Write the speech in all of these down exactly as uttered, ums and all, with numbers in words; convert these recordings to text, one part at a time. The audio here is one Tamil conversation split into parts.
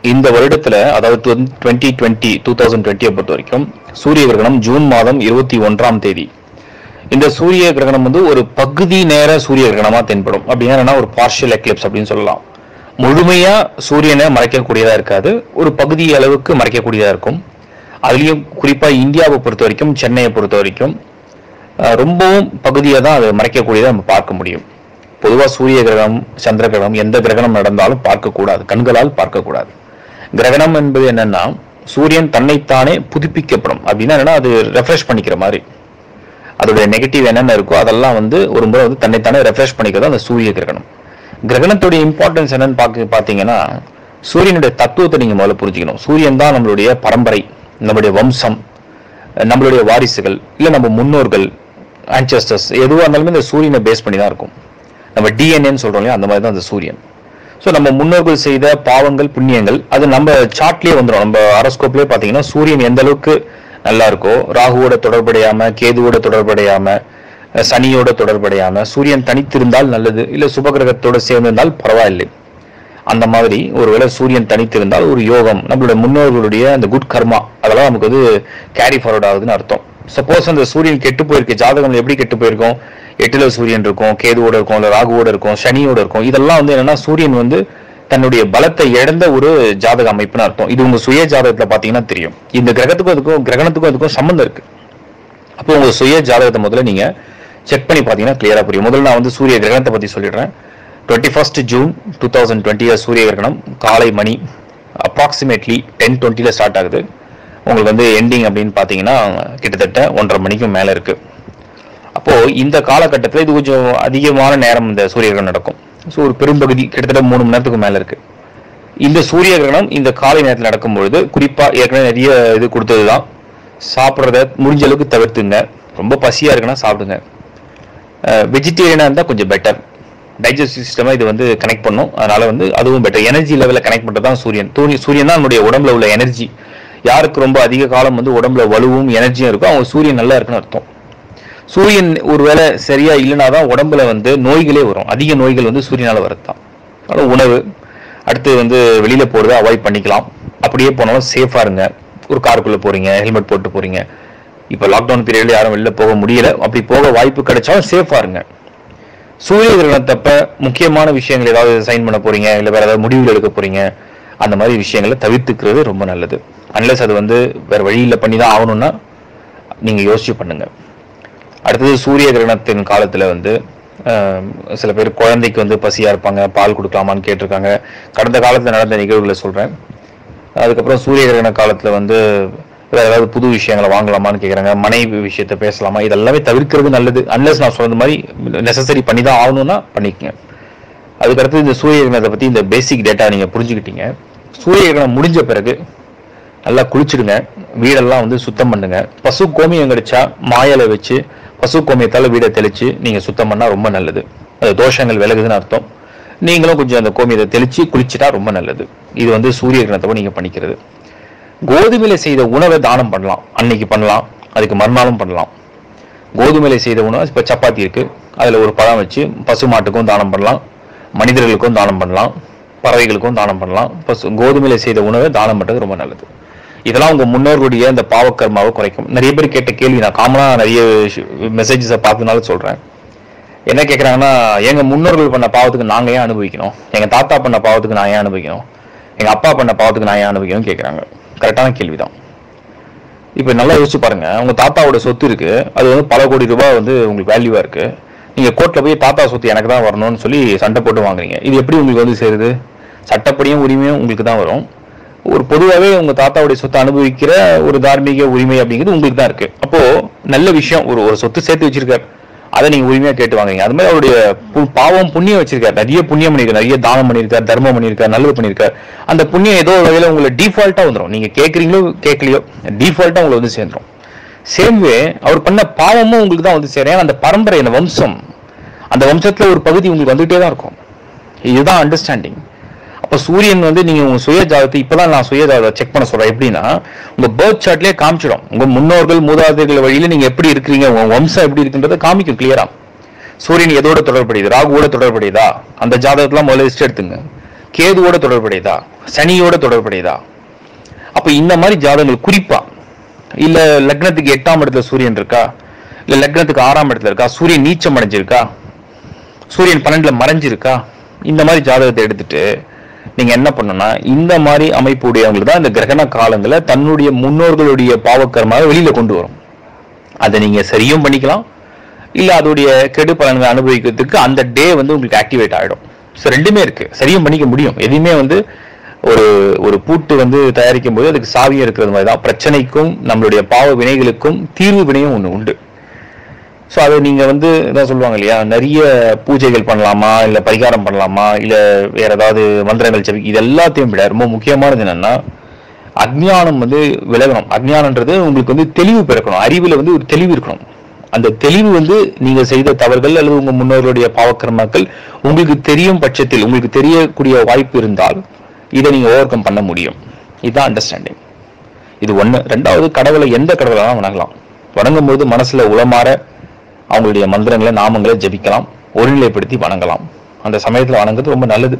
இந்த வருடத்துல அதாவது டுவெண்ட்டி டுவெண்ட்டி டூ தௌசண்ட் டுவெண்ட்டியை பொறுத்த வரைக்கும் சூரிய கிரகணம் ஜூன் மாதம் இருபத்தி ஒன்றாம் தேதி. இந்த சூரிய கிரகணம் வந்து ஒரு பகுதி நேர சூரிய கிரகணமா தென்படும். அப்படின்னா ஒரு பார்ஷியல் எக்லிப்ஸ் அப்படின்னு சொல்லலாம். முழுமையா சூரியனை மறைக்கக்கூடியதா இருக்காது, ஒரு பகுதி அளவுக்கு மறைக்கக்கூடியதா இருக்கும். அதுலயும் குறிப்பா இந்தியாவை பொறுத்த வரைக்கும், சென்னையை பொறுத்த வரைக்கும் ரொம்பவும் பகுதியை தான் அதை மறைக்கக்கூடியதை நம்ம பார்க்க முடியும். பொதுவாக சூரிய கிரகணம், சந்திர கிரகணம், எந்த கிரகணம் நடந்தாலும் பார்க்கக்கூடாது, கண்களால் பார்க்கக்கூடாது. கிரகணம் என்பது என்னன்னா சூரியன் தன்னைத்தானே புதுப்பிக்கப்படும். அப்படின்னா என்னன்னா அது ரெஃப்ரெஷ் பண்ணிக்கிற மாதிரி, அதோடைய நெகட்டிவ் என்னென்ன இருக்கோ அதெல்லாம் வந்து ஒரு முறை வந்து தன்னைத்தானே ரெஃப்ரெஷ் பண்ணிக்கிறது அந்த சூரிய கிரகணம். கிரகணத்துடைய இம்பார்ட்டன்ஸ் என்னன்னு பார்க்க பார்த்தீங்கன்னா சூரியனுடைய தத்துவத்தை நீங்க முதல்ல புரிஞ்சுக்கணும். சூரியன் தான் நம்மளுடைய பரம்பரை, நம்மளுடைய வம்சம், நம்மளுடைய வாரிசுகள், இல்லை நம்ம முன்னோர்கள், ஆன்செஸ்டர்ஸ் எதுவாக இருந்தாலுமே இந்த சூரியனை பேஸ் பண்ணி தான் இருக்கும். நம்ம டிஎன்ஏன்னு சொல்றோம் இல்லையா, அந்த மாதிரி தான் அந்த சூரியன். ஸோ நம்ம முன்னோர்கள் செய்த பாவங்கள் புண்ணியங்கள் அது நம்ம சார்ட்லேயே வந்துடும். நம்ம ஹாரோஸ்கோப்லேயே பார்த்தீங்கன்னா சூரியன் எந்த அளவுக்கு நல்லா இருக்கோ, ராகுவோட தொடர்படையாம, கேதுவோட தொடர்படையாம, சனியோட தொடர்படையாம, சூரியன் தனித்திருந்தால் நல்லது, இல்லை சுபகிரகத்தோட சேர்ந்திருந்தால் பரவாயில்லை. அந்த மாதிரி ஒருவேளை சூரியன் தனித்திருந்தால் ஒரு யோகம், நம்மளுடைய முன்னோர்களுடைய அந்த குட் கர்மா அதெல்லாம் நமக்கு வந்து கேரி ஃபார்வர்ட் ஆகுதுன்னு அர்த்தம். சப்போஸ் அந்த சூரியன் கெட்டு போயிருக்கு, ஜாதகம் எப்படி கெட்டு போயிருக்கும், எட்டுல சூரியன் இருக்கும், கேதுவோட இருக்கும், இல்லை ராகுவோட இருக்கும், சனியோட இருக்கும். இதெல்லாம் வந்து என்னன்னா சூரியன் வந்து தன்னுடைய பலத்தை இழந்த ஒரு ஜாதக அமைப்புன்னு அர்த்தம். இது உங்க சுய ஜாதகத்துல பாத்தீங்கன்னா தெரியும். இந்த கிரகத்துக்கும் அதுக்கும் கிரகணத்துக்கும் அதுக்கும் சம்பந்தம் இருக்கு. அப்போ உங்க சுய ஜாதகத்தை முதல்ல நீங்க செக் பண்ணி பாத்தீங்கன்னா கிளியரா புரியும். முதல்ல நான் வந்து சூரிய கிரகணத்தை பத்தி சொல்லிடுறேன். Twenty first June two thousand twenty சூரிய கிரகணம் காலை மணி அப்ராக்சிமேட்லி டென் டுவெண்ட்டில ஸ்டார்ட் ஆகுது. உங்களுக்கு வந்து எண்டிங் அப்படின்னு பார்த்தீங்கன்னா கிட்டத்தட்ட ஒன்றரை மணிக்கும் மேலே இருக்கு. அப்போ இந்த காலகட்டத்தில் இது கொஞ்சம் அதிகமான நேரம் இந்த சூரிய கிரகணம் நடக்கும். ஸோ ஒரு பெரும்பகுதி கிட்டத்தட்ட மூணு மணி நேரத்துக்கு மேலே இருக்கு. இந்த சூரிய கிரகணம் இந்த காலை நேரத்தில் நடக்கும்பொழுது குறிப்பாக ஏற்கனவே நிறைய இது கொடுத்தது தான், சாப்பிட்றத முடிஞ்ச அளவுக்கு தவிர்த்துங்க. ரொம்ப பசியாக இருக்குன்னா சாப்பிடுங்க. வெஜிடேரியனாக இருந்தால் கொஞ்சம் பெட்டர். டைஜஸ்டிவ் சிஸ்டமா இது வந்து கனெக்ட் பண்ணும், அதனால வந்து அதுவும் பெட்டர். எனர்ஜி லெவலில் கனெக்ட் பண்ணுறது தான் சூரியன். தூணி சூரியன் தான் நம்முடைய உடம்புல உள்ள எனர்ஜி. யாருக்கு ரொம்ப அதிக காலம் வந்து உடம்புல வலுவும் எனர்ஜியும் இருக்கும், அவங்க சூரியன் நல்லா இருக்குன்னு அர்த்தம். சூரியன் ஒருவேளை சரியா இல்லைனா தான் உடம்புல வந்து நோய்களே வரும். அதிக நோய்கள் வந்து சூரியனால வரத்தான். அதனால உணவு, அடுத்து வந்து வெளியில போறதை அவாய்ட் பண்ணிக்கலாம். அப்படியே போனாலும் சேஃபா இருங்க. ஒரு காருக்குள்ள போறீங்க, ஹெல்மெட் போட்டு போறீங்க. இப்போ லாக்டவுன் பீரியட்ல யாரும் வெளில போக முடியல, அப்படி போக வாய்ப்பு கிடைச்சாலும் சேஃபா இருங்க. சூரிய கிரகணத்தப்ப முக்கியமான விஷயங்கள் ஏதாவது சைன் பண்ண போறீங்க, இல்லை வேற ஏதாவது முடிவுகள் எடுக்க போறீங்க, அந்த மாதிரி விஷயங்களை தவிர்த்துக்கிறது ரொம்ப நல்லது. அன்லஸ் அது வந்து வேற வழியில் பண்ணி தான் ஆகணும்னா நீங்க யோசிச்சு பண்ணுங்க. அடுத்தது சூரிய கிரகணத்தின் காலத்துல வந்து சில பேர் குழந்தைக்கு வந்து பசியா இருப்பாங்க, பால் கொடுக்கலாமான்னு கேட்டிருக்காங்க. கடந்த காலத்துல நடந்த நிகழ்வுகளை சொல்றேன். அதுக்கப்புறம் சூரிய கிரகண காலத்துல வந்து வேற ஏதாவது புது விஷயங்களை வாங்கலாமான்னு கேட்குறாங்க, மனைவி விஷயத்த பேசலாமா, இதெல்லாமே தவிர்க்கிறது நல்லது. அன்லஸ் நான் சொன்ன மாதிரி நெசசரி பண்ணி தான் ஆகணும்னா பண்ணிக்கங்க. அதுக்கடுத்து இந்த சூரிய கிரகணத்தை பத்தி இந்த பேசிக் டேட்டா நீங்க புரிஞ்சுக்கிட்டீங்க. சூரிய கிரகணம் முடிஞ்ச பிறகு நல்லா குளிச்சுடுங்க, வீடெல்லாம் வந்து சுத்தம் பண்ணுங்க. பசு கோமியம் கிடைச்சா மாயலை வச்சு பசு கோமியத்தால வீடை தெளிச்சு நீங்க சுத்தம் பண்ணா ரொம்ப நல்லது. அது தோஷங்கள் விலகுதுன்னு அர்த்தம். நீங்களும் கொஞ்சம் அந்த கோமியத்தை தெளிச்சு குளிச்சுட்டா ரொம்ப நல்லது. இது வந்து சூரிய கிரகணத்தை நீங்க பண்ணிக்கிறது. கோதுமையில செய்த உணவை தானம் பண்ணலாம், அன்னைக்கு பண்ணலாம், அதுக்கு மறுநாளும் பண்ணலாம். கோதுமையில செய்த உணவு இப்ப சப்பாத்தி இருக்கு, அதுல ஒரு பழம் வச்சு பசு மாட்டுக்கும் தானம் பண்ணலாம், மனிதர்களுக்கும் தானம் பண்ணலாம், பறவைகளுக்கும் தானம் பண்ணலாம். பசு கோதுமையில செய்த உணவை தானம் பண்றது ரொம்ப நல்லது. இதெல்லாம் உங்க முன்னோர்களுடைய இந்த பாவக்கர்மாவை குறைக்கும். நிறைய பேர் கேட்ட கேள்வி, நான் காமனா நிறைய மெசேஜஸை பார்த்ததுனால சொல்றேன். என்ன கேட்குறாங்கன்னா, எங்க முன்னோர்கள் பண்ண பாவத்துக்கு நாங்க ஏன் அனுபவிக்கணும், எங்க தாத்தா பண்ண பாவத்துக்கு நான் ஏன் அனுபவிக்கணும், எங்க அப்பா பண்ண பாவத்துக்கு நான் ஏன் அனுபவிக்கணும் கேட்குறாங்க. கரெக்டான கேள்விதான். இப்போ நல்லா யோசிச்சு பாருங்க, உங்க தாத்தாவோட சொத்து இருக்கு, அது வந்து பல கோடி ரூபாய் வந்து உங்களுக்கு வேல்யூவா இருக்கு. நீங்க கோர்ட்ல போய் தாத்தா சொத்து எனக்கு தான் வரணும்னு சொல்லி சண்டை போட்டு வாங்குறீங்க. இது எப்படி உங்களுக்கு வந்து சேருது? சட்டப்படியும் உரிமையும் உங்களுக்கு தான் வரும். ஒரு பொதுவாகவே உங்க தாத்தாவுடைய சொத்தை அனுபவிக்கிற ஒரு தார்மீக உரிமை அப்படிங்கிறது உங்களுக்கு தான் இருக்கு. அப்போ நல்ல விஷயம், ஒரு ஒரு சொத்து சேர்த்து வச்சிருக்காரு, அதை நீங்க உரிமையா கேட்டு வாங்குறீங்க. அது மாதிரி அவருடைய பாவம் புண்ணியம் வச்சிருக்காரு, நிறைய புண்ணியம் பண்ணிருக்காரு, நிறைய தானம் பண்ணியிருக்காரு, தர்மம் பண்ணியிருக்காரு, நல்லது பண்ணியிருக்காரு. அந்த புண்ணியம் ஏதோ ஒரு வகையில உங்களை டிஃபால்ட்டா வந்துடும். நீங்க கேட்கறீங்களோ கேட்கலையோ டிஃபால்ட்டா உங்களை வந்து சேர்ந்துடும். சேம்வே அவர் பண்ண பாவமும் உங்களுக்கு தான் வந்து சேரும். அந்த பரம்பரை, அந்த வம்சம், அந்த வம்சத்துல ஒரு பகுதி உங்களுக்கு வந்துட்டே தான் இருக்கும். இதுதான் அண்டர்ஸ்டாண்டிங். அப்ப சூரியன் வந்து நீங்க உங்க சுய ஜாதகத்தை இப்பதான் நான் சுய ஜாதகத்தை செக் பண்ண சொல்றேன். எப்படின்னா உங்க பர்த் சார்ட்லயே காமிச்சிடும். உங்க முன்னோர்கள் மூதாதைகள் வழியில நீங்க எப்படி இருக்கிறீங்க, உங்க வம்சம் எப்படி இருக்குன்றதை காமிக்கும் கிளியரா. சூரியன் எதோட தொடர்புடையது, ராகுவோட தொடர்புடையதா, அந்த ஜாதகத்தெல்லாம் முதல்ல லிஸ்ட் எடுத்துங்க. கேதுவோட தொடர்புடையதா, சனியோட தொடர்புடையதா? அப்ப இந்த மாதிரி ஜாதகங்கள் குறிப்பா இல்ல லக்னத்துக்கு எட்டாம் இடத்துல சூரியன் இருக்கா, இல்ல லக்னத்துக்கு ஆறாம் இடத்துல இருக்கா, சூரியன் நீச்சம் அடைஞ்சிருக்கா, சூரியன் பன்னெண்டுல மறைஞ்சிருக்கா, இந்த மாதிரி ஜாதகத்தை எடுத்துட்டு நீங்க என்ன பண்ணணும்னா இந்த மாதிரி அமைப்பு உடையவங்களுக்கு தான் இந்த கிரகண காலங்களை தன்னுடைய முன்னோர்களுடைய பாவக்கர்மாக வெளியில கொண்டு வரும். அதை நீங்க சரியும் பண்ணிக்கலாம், இல்ல அதோடைய கெடு பலன்களை அனுபவிக்கிறதுக்கு அந்த டே வந்து உங்களுக்கு ஆக்டிவேட் ஆயிடும். ஸோ ரெண்டுமே இருக்கு, சரியும் பண்ணிக்க முடியும். எதுவுமே வந்து ஒரு ஒரு பூட்டு வந்து தயாரிக்கும் போது அதுக்கு சாவியம் இருக்கிறது மாதிரி தான் பிரச்சனைக்கும் நம்மளுடைய பாவ வினைகளுக்கும் தீர்வு வினையும் ஒன்று உண்டு. ஸோ அதை நீங்க வந்து இதான் சொல்லுவாங்க இல்லையா, நிறைய பூஜைகள் பண்ணலாமா, இல்ல பரிகாரம் பண்ணலாமா, இல்ல வேற ஏதாவது மந்திரங்கள் செவி, இது எல்லாத்தையும் விட ரொம்ப முக்கியமானது என்னன்னா அஜ்ஞானம் வந்து விலகணும். அஜ்ஞானன்றது உங்களுக்கு வந்து தெளிவு பிறக்கணும், அறிவுல வந்து ஒரு தெளிவு இருக்கணும். அந்த தெளிவு வந்து நீங்க செய்த தவறுகள் அல்லது உங்க முன்னோர்களுடைய பாவக்கர்மாக்கள் உங்களுக்கு தெரியும் பட்சத்தில், உங்களுக்கு தெரியக்கூடிய வாய்ப்பு இருந்தால் இதை நீங்க ஓவர் கம் பண்ண முடியும். இதுதான் அண்டர்ஸ்டாண்டிங். இது ஒண்ணு. ரெண்டாவது, கடவுளை எந்த கடவுளை தான் வணங்கலாம். வணங்கும் போது மனசுல உளமாற அவங்களுடைய மந்திரங்களை நாமங்களை ஜபிக்கலாம், ஒருநிலைப்படுத்தி வணங்கலாம். அந்த சமயத்துல வணங்குறது ரொம்ப நல்லது.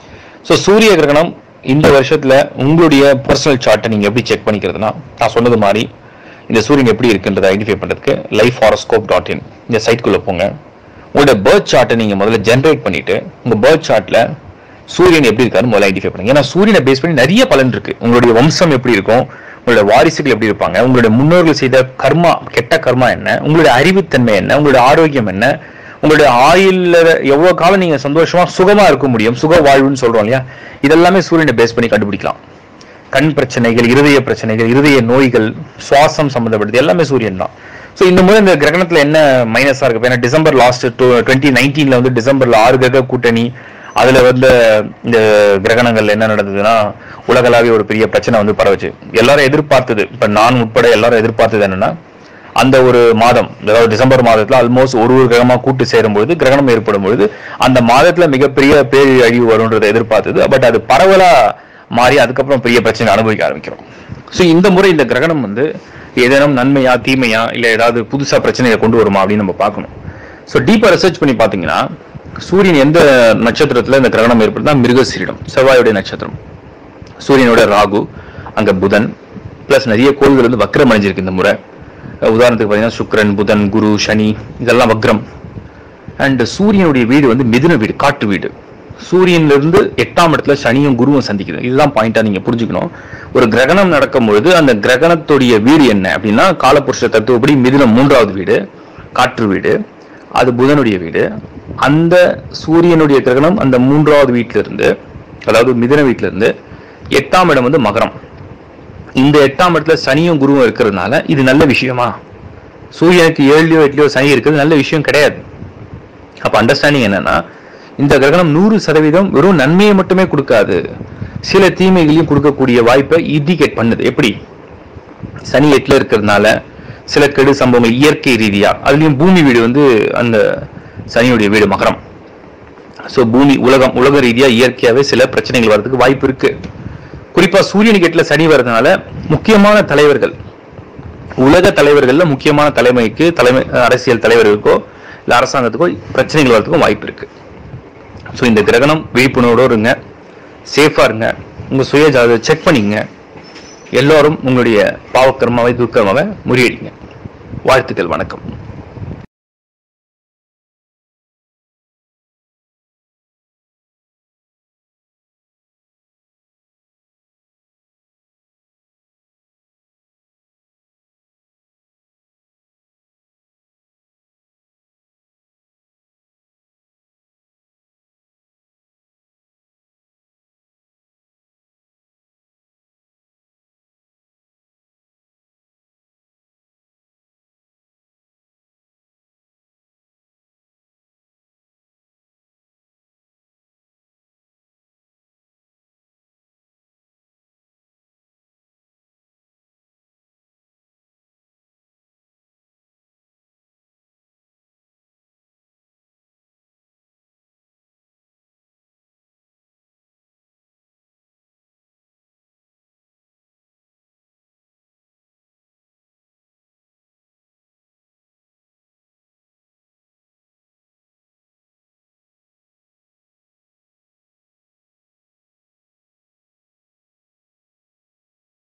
ஸோ சூரிய கிரகணம் இந்த வருஷத்துல உங்களுடைய பர்சனல் சார்ட்டை நீங்க எப்படி செக் பண்ணிக்கிறதுனா, நான் சொன்னது மாதிரி இந்த சூரியன் எப்படி இருக்குன்றதை ஐடென்டிஃபை பண்றதுக்கு லைஃப் ஹாரோஸ்கோப் டாட் இன் இந்த சைட்குள்ள போங்க. உங்களோட பர்த் சார்ட்டை நீங்க முதல்ல ஜென்ரேட் பண்ணிட்டு உங்க பர்த் சார்ட்ல சூரியன் எப்படி இருக்காருன்னு முதல்ல ஐடென்டிஃபை பண்ணுங்க. ஏன்னா சூரியனை பேஸ் பண்ணி நிறைய பலன் இருக்கு. உங்களுடைய வம்சம் எப்படி இருக்கும், உங்களுடைய வாரிசுகள் எப்படி இருப்பாங்க, உங்களுடைய முன்னோர்கள் செய்த கர்மா, கெட்ட கர்மா என்ன, உங்களுடைய அறிவுத்தன்மை என்ன, உங்களுடைய ஆரோக்கியம் என்ன, உங்களுடைய ஆயுள்ல எவ்வளவு காலம் நீங்க சந்தோஷமா சுகமா இருக்க முடியும், சுக வாழ்வுன்னு சொல்றோம் இல்லையா, இதெல்லாமே சூரியனை பேஸ் பண்ணி கண்டுபிடிக்கலாம். கண் பிரச்சனைகள், இருதய பிரச்சனைகள், இருதய நோய்கள், சுவாசம் சம்பந்தப்பட்டது எல்லாமே சூரியன் தான். ஸோ இந்த முறை இந்த கிரகணத்துல என்ன மைனஸா இருக்கு, ஏன்னா டிசம்பர் லாஸ்ட் டுவெண்ட்டி நைன்டீன்ல வந்து டிசம்பர்ல ஆறு கிரக கூட்டணி, அதுல வந்து இந்த கிரகணங்கள் என்ன நடந்ததுன்னா உலகளாவிய ஒரு பெரிய பிரச்சனை வந்து பரவச்சு. எல்லாரும் எதிர்பார்த்தது, இப்ப நான் உட்பட எல்லாரும் எதிர்பார்த்தது என்னன்னா அந்த ஒரு மாதம், அதாவது டிசம்பர் மாதத்துல ஆல்மோஸ்ட் ஒரு ஒரு கிரகமா கூட்டு சேரும் பொழுது கிரகணம் ஏற்படும் பொழுது அந்த மாதத்துல மிகப்பெரிய பேரழிவு வரும்ன்றதை எதிர்பார்த்தது. பட் அது பரவலா மாறி அதுக்கப்புறம் பெரிய பிரச்சனை அனுபவிக்க ஆரம்பிக்கிறோம். ஸோ இந்த முறை இந்த கிரகணம் வந்து ஏதேனும் நன்மையா தீமையா இல்ல ஏதாவது புதுசா பிரச்சனையை கொண்டு வருமா அப்படின்னு நம்ம பார்க்கணும். ஸோ டீப்பா ரிசர்ச் பண்ணி பாத்தீங்கன்னா சூரியன் எந்த நட்சத்திரத்துல இந்த கிரகணம் ஏற்படுத்தா, மிருகசீரிடம், செவ்வாயுடைய நட்சத்திரம். சூரியனோட ராகு, அங்க புதன், பிளஸ் நிறைய கோள்கள் வந்து வக்ரம் அடைஞ்சிருக்கு இந்த முறை. உதாரணத்துக்கு பாத்தீங்கன்னா சுக்கிரன், புதன், குரு, சனி இதெல்லாம் வக்ரம். அண்ட் சூரியனுடைய வீடு வந்து மிதுன வீடு, காட்டு வீடு. சூரியன்ல இருந்து எட்டாம் இடத்துல சனியும் குருவும் சந்திக்குது. இதுதான் பாயிண்டா நீங்க புரிஞ்சுக்கணும். ஒரு கிரகணம் நடக்கும் பொழுது அந்த கிரகணத்துடைய வீடு என்ன அப்படின்னா காலபுருஷ தத்துவப்படி மிதுனம் மூன்றாவது வீடு, காற்று வீடு, அது புதனுடைய வீடு. அந்த சூரியனுடைய கிரகணம் அந்த மூன்றாவது வீட்டில இருந்து, அதாவது மிதுன வீட்டில இருந்து எட்டாம் இடம் வந்து மகரம். இந்த எட்டாம் இடத்துல சனியும் குருவும் இருக்கிறதுனால இது நல்ல விஷயமா? சூரியனுக்கு ஏழுலயோ எட்டுலயோ சனி இருக்கிறது நல்ல விஷயம் கிடையாது. அப்ப அண்டர்ஸ்டாண்டிங் என்னன்னா இந்த கிரகணம் நூறு சதவீதம் வெறும் நன்மையை மட்டுமே கொடுக்காது, சில தீமைகளையும் கொடுக்கக்கூடிய வாய்ப்பை இண்டிகேட் பண்ணுது. எப்படி? சனி எட்டுல இருக்கிறதுனால சில கெடு சம்பவங்கள் இயற்கை ரீதியா, அதுலயும் பூமி வீடு வந்து அந்த சனியுடைய வீடு மகரம். சோ பூமி உலகம் உலக ரீதியா இயற்கையாவே சில பிரச்சனைகள் வர்றதுக்கு வாய்ப்பு இருக்கு. குறிப்பா சூரியனுக்கு எட்டுல சனி வர்றதுனால முக்கியமான தலைவர்கள், உலக தலைவர்கள்ல முக்கியமான தலைமைக்கு, தலைமை அரசியல் தலைவர்களுக்கோ இல்ல அரசாங்கத்துக்கோ பிரச்சனைகள் வர்றதுக்கும் வாய்ப்பு இருக்கு. ஸோ இந்த கிரகணம் விழிப்புணர்வோடு இருங்க, சேஃபா இருங்க, உங்க சுய ஜாதகத்தை செக் பண்ணிக்கங்க. எல்லாரும் உங்களுடைய பாவக்கர்மாவை துர்க்கர்மாவை முறியடிங்க. வாழ்த்துக்கள், வணக்கம்.